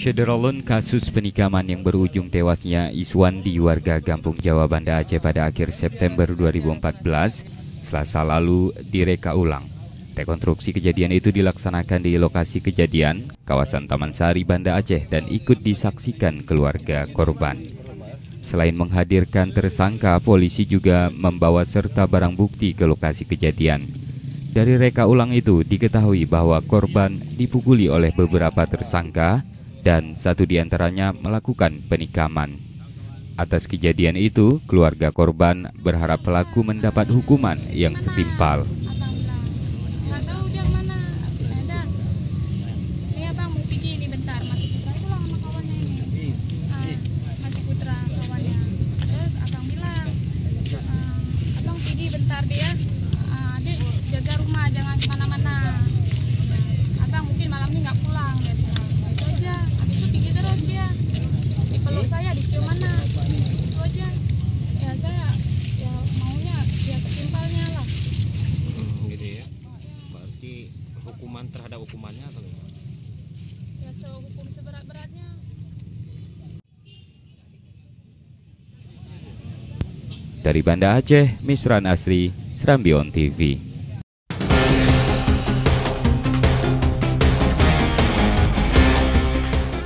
Syederolun kasus penikaman yang berujung tewasnya Iswandi warga Gampung Jawa Banda Aceh pada akhir September 2014 Selasa lalu direka ulang. Rekonstruksi kejadian itu dilaksanakan di lokasi kejadian, kawasan Taman Sari, Banda Aceh, dan ikut disaksikan keluarga korban. Selain menghadirkan tersangka, polisi juga membawa serta barang bukti ke lokasi kejadian. Dari reka ulang itu diketahui bahwa korban dipukuli oleh beberapa tersangka dan satu diantaranya melakukan penikaman. Atas kejadian itu, keluarga korban berharap pelaku mendapat hukuman yang setimpal. Nggak tahu dia mana. Ada. Ini abang mau pergi ini bentar. Masih Putra itu lah sama kawannya ini. Masih Putra kawannya. Terus abang bilang, abang pergi bentar dia. Adik jaga rumah, jangan kemana-mana. Abang mungkin malam ini nggak pulang. Dia bilang. Itu aja. Habis itu pergi terus dia. Dipeluk saya, dicium mana. Itu aja. Ya saya ya maunya ya setimpalnya lah. Gitu ya. Berarti hukuman terhadap hukumannya atau gimana? Ya sehukum seberat-beratnya. Dari Banda Aceh, Misran Asri, Serambi On TV.